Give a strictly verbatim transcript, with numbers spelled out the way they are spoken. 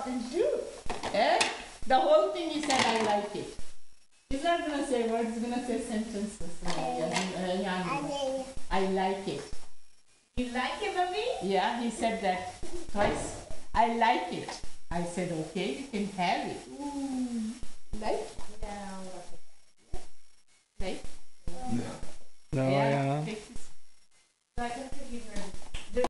do. Eh? The whole thing he said, I like it. He's not going to say words, he's going to say sentences. I like it. You like it, Bobby? Yeah, he said that twice. I like it. I said, okay, you can have it. Mm. Like? No. Like? No. No, Yeah.